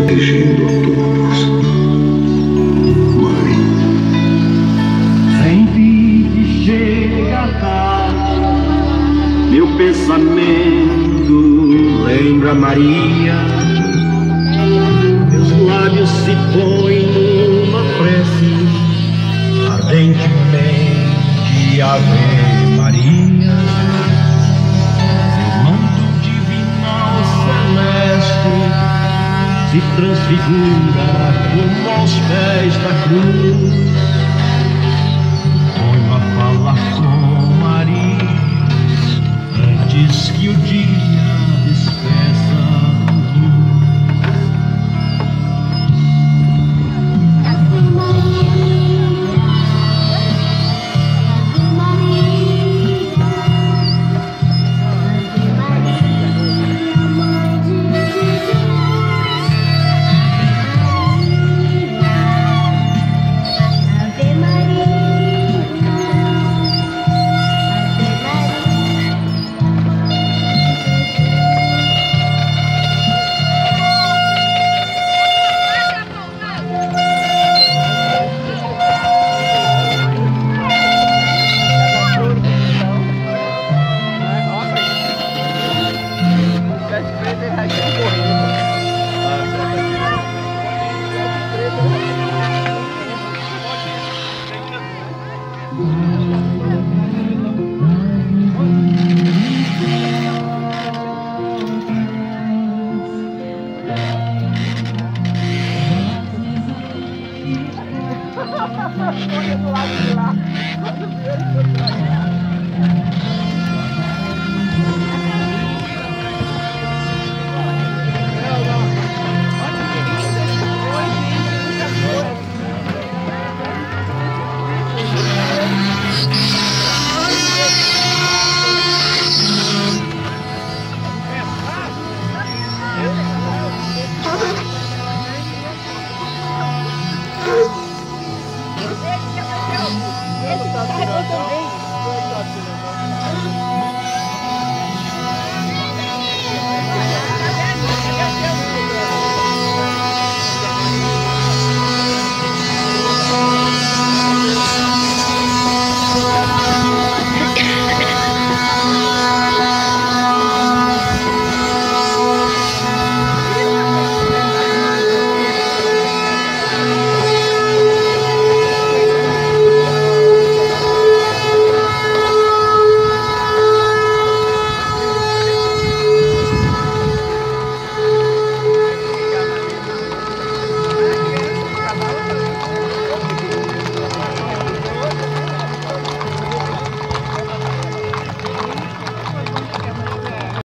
protegendo a todos. Mãe. Sempre que chega a tarde, meu pensamento lembra Maria. Meus lábios se põem numa prece ardentemente Ave Maria. Seu manto divinal celeste se transfigura como aos pés da cruz. Ponho a falar com Maria antes que o dia despegue.